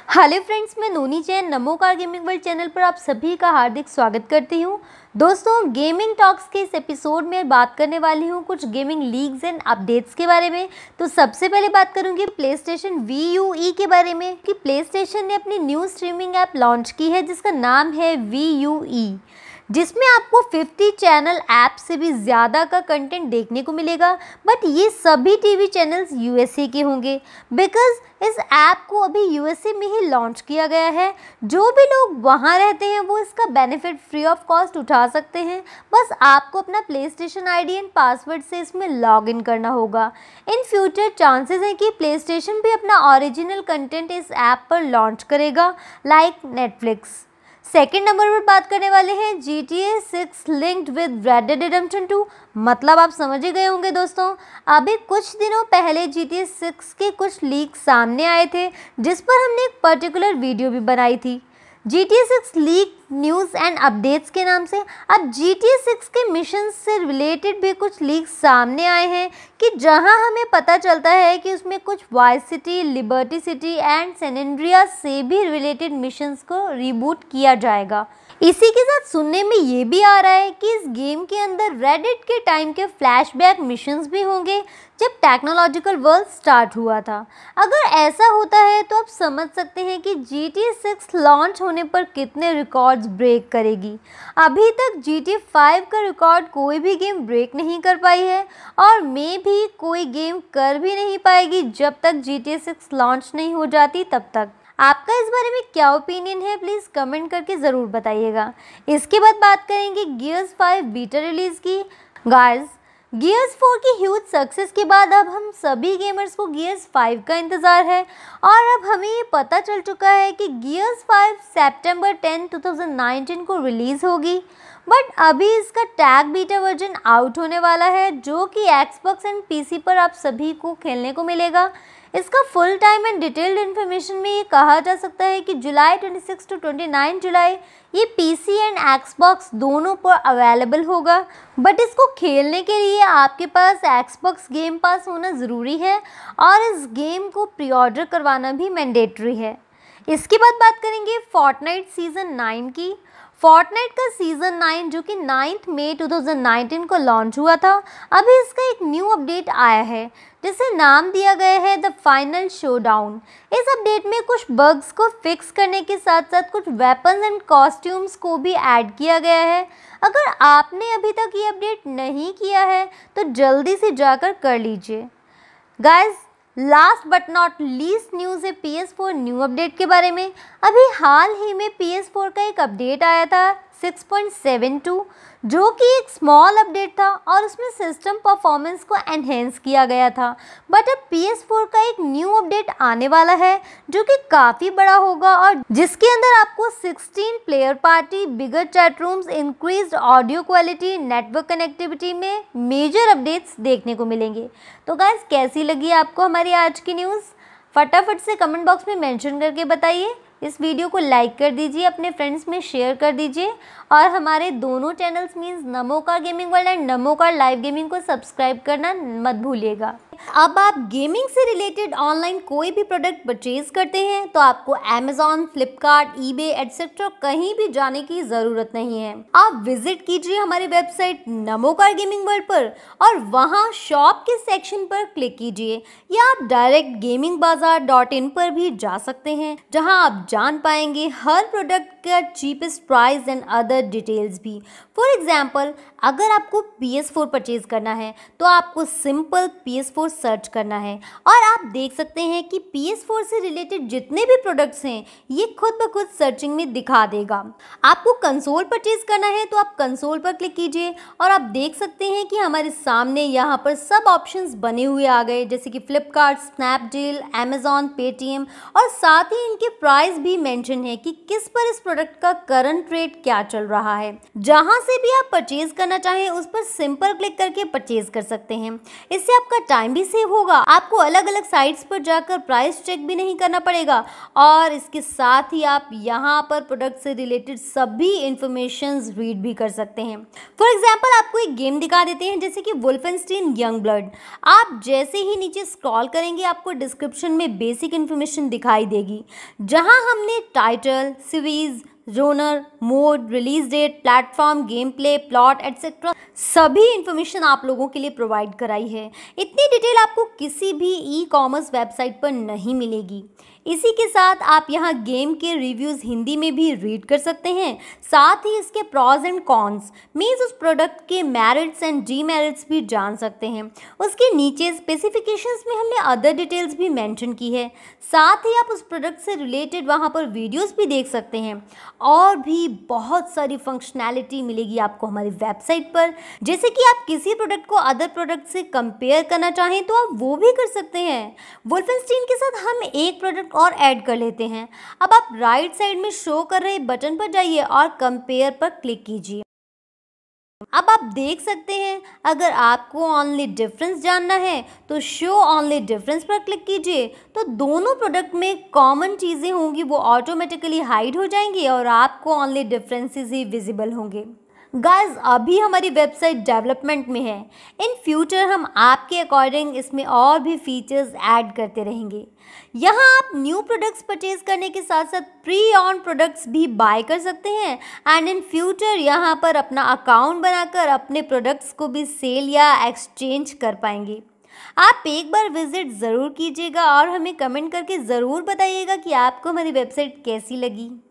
Hello friends, मैं नोनी जैन नमो car gaming world channel पर आप सभी का हार्दिक स्वागत करती हूं। दोस्तों, गेमिंग टॉक्स के इस एपिसोड में बात करने वाली हूं कुछ गेमिंग लीग्स एंड अपडेट्स के बारे में। तो सबसे पहले बात करूंगी प्लेस्टेशन VUE के बारे में कि प्लेस्टेशन ने अपनी न्यू स्ट्रीमिंग ऐप लॉन्च की है जिसका नाम है VUE, जिसमें आपको 50 चैनल ऐप से भी ज़्यादा का कंटेंट देखने को मिलेगा। बट ये सभी टीवी चैनल्स USA के होंगे बिकॉज इस ऐप को अभी USA में ही लॉन्च किया गया है। जो भी लोग वहाँ रहते हैं वो इसका बेनिफिट फ्री ऑफ कॉस्ट उठा सकते हैं। बस आपको अपना प्लेस्टेशन ID एंड पासवर्ड से इसमें लॉग इन करना होगा। इन फ्यूचर चांसेस हैं कि प्लेस्टेशन भी अपना ओरिजिनल कंटेंट इस ऐप पर लॉन्च करेगा, लाइक नेटफ्लिक्स। सेकेंड नंबर पर बात करने वाले हैं GTA 6 linked with Red Dead Redemption 2। मतलब आप समझ ही गए होंगे दोस्तों, अभी कुछ दिनों पहले GTA 6 के कुछ लीक सामने आए थे जिस पर हमने एक पर्टिकुलर वीडियो भी बनाई थी। GTA 6 leak news and updates के नाम से अब GTA 6 के मिशन से रिलेटेड भी कुछ लीक्स सामने आए हैं कि जहां हमें पता चलता है कि उसमें कुछ Vice City, Liberty City and San Andreas से भी रिलेटेड मिशंस को रिबूट किया जाएगा। इसी के साथ सुनने में ये भी आ रहा है कि इस गेम के अंदर रेडिट के टाइम के फ्लैशबैक मिशंस भी होंगे जब टेक्नोलॉजिकल वर्ल्ड स्टार्ट हुआ था। अगर ऐसा होता है तो आप समझ सकते हैं कि GTA 6 लॉन्च होने पर कितने रिकॉर्ड्स ब्रेक करेगी। अभी तक GTA 5 का रिकॉर्ड कोई भी गेम ब्रेक नहीं कर पाई है और मे भी कोई गेम कर भी नहीं पाएगी जब तक GTA 6 लॉन्च नहीं हो जाती तब तक। आपका इस बारे में क्या ओपिनियन है, प्लीज़ कमेंट करके ज़रूर बताइएगा। इसके बाद बात करेंगे Gears 5 बीटा रिलीज़ की। गाइस, Gears 4 की ह्यूज सक्सेस के बाद अब हम सभी गेमर्स को Gears 5 का इंतज़ार है और अब हमें ये पता चल चुका है कि Gears 5 सितंबर 10, 2019 को रिलीज़ होगी। बट अभी इसका टैग बीटा वर्जन आउट होने वाला है जो कि Xbox एंड PC पर आप सभी को खेलने को मिलेगा। इसका full time and detailed information में ये कहा जा सकता है कि जुलाई 26 to 29 जुलाई ये PC एंड Xbox दोनों पर अवेलेबल होगा। बट इसको खेलने के लिए आपके पास Xbox गेम पास होना ज़रूरी है और इस गेम को प्री ऑर्डर करवाना भी मैंडेटरी है। इसके बाद बात करेंगे फोर्टनाइट सीज़न 9 की। फोर्टनाइट का सीज़न 9 जो कि 9 मई 2019 को लॉन्च हुआ था, अभी इसका एक न्यू अपडेट आया है जिसे नाम दिया गया है द फाइनल शोडाउन। इस अपडेट में कुछ बग्स को फिक्स करने के साथ साथ कुछ वेपन्स एंड कॉस्ट्यूम्स को भी ऐड किया गया है। अगर आपने अभी तक ये अपडेट नहीं किया है तो जल्दी से जाकर कर लीजिए। Guys, last but not least news है PS4 न्यू अपडेट के बारे में। अभी हाल ही में PS4 का एक अपडेट आया था 6.72 जो कि एक स्मॉल अपडेट था और उसमें सिस्टम परफॉर्मेंस को एनहेंस किया गया था। बट अब PS4 का एक न्यू अपडेट आने वाला है जो कि काफ़ी बड़ा होगा और जिसके अंदर आपको 16 player party, bigger chat rooms, increased audio quality, network connectivity में मेजर अपडेट्स देखने को मिलेंगे। तो गाइस, कैसी लगी आपको हमारी आज की न्यूज़? फटाफट से कमेंट बॉक्स में मेंशन करके बताइए। इस वीडियो को लाइक कर दीजिए, अपने फ्रेंड्स में शेयर कर दीजिए और हमारे दोनों channels means Namo car gaming world and Namo car live gaming को सब्सक्राइब करना मत भूलिएगा। अब आप गेमिंग से रिलेटेड ऑनलाइन कोई भी प्रोडक्ट परचेज करते हैं तो आपको Amazon, फ्लिपकार्ट, eBay एटसेट्रा कहीं भी जाने की ज़रूरत नहीं है। आप विजिट कीजिए हमारी वेबसाइट नमो कार गेमिंग वर्ल्ड पर और वहां शॉप के सेक्शन पर क्लिक कीजिए या आप डायरेक्ट gamingbazaar.in पर भी जा सकते हैं जहां आप जान पाएंगे हर प्रोडक्ट का cheapest price and other details भी। फॉर एग्जाम्पल, अगर आपको PS4 परचेज करना है तो आपको सिंपल PS4 सर्च करना है और आप देख सकते हैं कि PS4 से रिलेटेड जितने भी प्रोडक्ट्स हैं ये खुद ब खुद सर्चिंग में दिखा देगा। आपको कंसोल परचेज करना है तो आप कंसोल पर क्लिक कीजिए और आप देख सकते हैं कि हमारे सामने यहाँ पर सब ऑप्शंस बने हुए आ गए जैसे कि फ्लिपकार्ट, स्नैपडील, Amazon, Paytm और साथ ही इनके प्राइस भी मेंशन है कि किस पर इस प्रोडक्ट का करंट रेट क्या चल रहा है। जहां से भी आप परचेज करना चाहें उस पर सिंपल क्लिक करके परचेज कर सकते हैं। इससे आपका टाइम भी सेव होगा, आपको अलग अलग साइट्स पर जाकर प्राइस चेक भी नहीं करना पड़ेगा और इसके साथ ही आप यहाँ पर प्रोडक्ट से रिलेटेड सभी इंफॉर्मेशंस रीड भी कर सकते हैं। फॉर एग्जांपल आपको एक गेम दिखा देते हैं जैसे कि वुल्फेनस्टीन यंगब्लड। आप जैसे ही नीचे स्क्रॉल करेंगे आपको डिस्क्रिप्शन में बेसिक इन्फॉर्मेशन दिखाई देगी, जहां हमने title, series, genre, mode, release date, platform, gameplay, plot etcetera सभी इंफॉर्मेशन आप लोगों के लिए प्रोवाइड कराई है। इतनी डिटेल आपको किसी भी ई कॉमर्स वेबसाइट पर नहीं मिलेगी। इसी के साथ आप यहाँ गेम के रिव्यूज़ हिंदी में भी रीड कर सकते हैं, साथ ही इसके प्रॉज एंड कॉन्स मीन्स उस प्रोडक्ट के मेरिट्स एंड डीमेरिट्स भी जान सकते हैं। उसके नीचे स्पेसिफिकेशंस में हमने अदर डिटेल्स भी मेंशन की है, साथ ही आप उस प्रोडक्ट से रिलेटेड वहाँ पर वीडियोस भी देख सकते हैं। और भी बहुत सारी फंक्शनैलिटी मिलेगी आपको हमारी वेबसाइट पर, जैसे कि आप किसी प्रोडक्ट को अदर प्रोडक्ट से कंपेयर करना चाहें तो आप वो भी कर सकते हैं। वुल्फेनस्टीन के साथ हम एक प्रोडक्ट और ऐड कर लेते हैं। अब आप राइट साइड में शो कर रहे बटन पर जाइए और कंपेयर पर क्लिक कीजिए। अब आप देख सकते हैं अगर आपको ओनली डिफरेंस जानना है तो शो ओनली डिफरेंस पर क्लिक कीजिए, तो दोनों प्रोडक्ट में कॉमन चीज़ें होंगी वो ऑटोमेटिकली हाइड हो जाएंगी और आपको ओनली डिफरेंसेस ही विजिबल होंगे। गाइस अभी हमारी वेबसाइट डेवलपमेंट में है, इन फ्यूचर हम आपके अकॉर्डिंग इसमें और भी फीचर्स ऐड करते रहेंगे। यहाँ आप न्यू प्रोडक्ट्स परचेज करने के साथ साथ प्री ऑन प्रोडक्ट्स भी बाय कर सकते हैं एंड इन फ्यूचर यहाँ पर अपना अकाउंट बनाकर अपने प्रोडक्ट्स को भी सेल या एक्सचेंज कर पाएंगे। आप एक बार विजिट ज़रूर कीजिएगा और हमें कमेंट करके ज़रूर बताइएगा कि आपको हमारी वेबसाइट कैसी लगी।